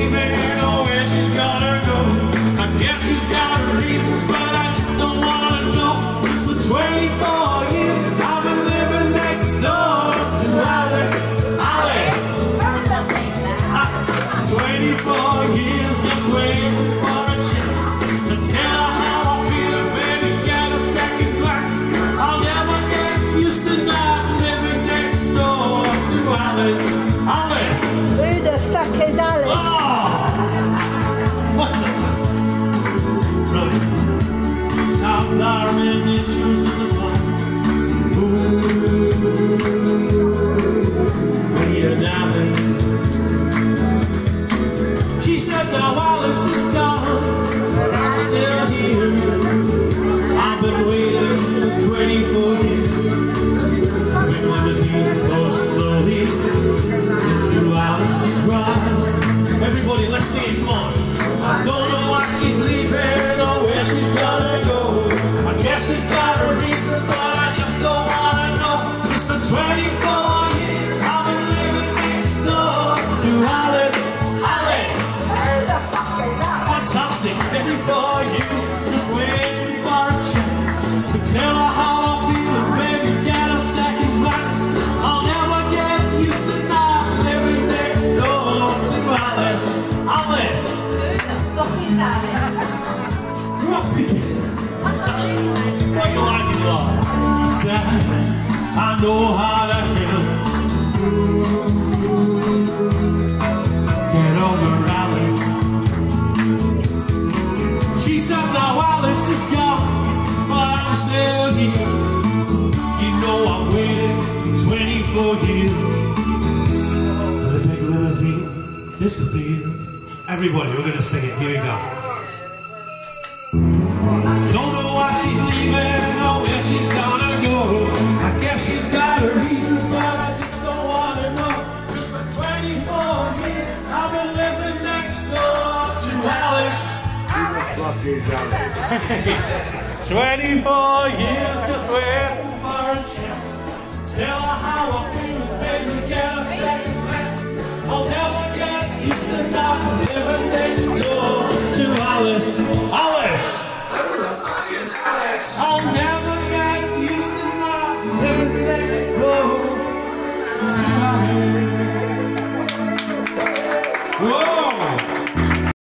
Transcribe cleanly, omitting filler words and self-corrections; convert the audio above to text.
leaving or where she's gonna go. I guess she's got her reasons, but I just don't wanna know. Just for 24 years, I've been living next door to Alice. 24 years, just waiting for a chance to tell her how I feel, and baby, get a second glance. I'll never get used to not living next door to Alice. Alice! Who the fuck is Alice? Oh! What the fuck? Right. Now there are many issues in the fun. When you're down there. She said now Alice is gone, but I'm still here. I've been waiting for 24 years. When limousine goes slowly to Alice's ride. Everybody, let's sing it, come on. I don't know why she's leaving or where she's gonna go. I guess she's got her reasons, but I just don't wanna know. Just for 24 years, I've been living next door to Alice. Alice! Fantastic, 24 years, just waiting for a chance to tell her how I feel, and maybe get a second glance. I'll never get used to not living next door to Alice. Alice! Who the fuck is Alice? What's it? What you like it, Lord? He said, I know how to help. Get over Alice. She said now Alice is gone, but I'm still here. You know I'm waiting 24 years. The big limousine disappeared. Everybody, we're gonna sing it. Here we go. Don't know why she's leaving or where she's gonna go. I guess she's got her reasons, but I just don't wanna know. Just for 24 years, I've been living next door to Alice. 24 years, just waiting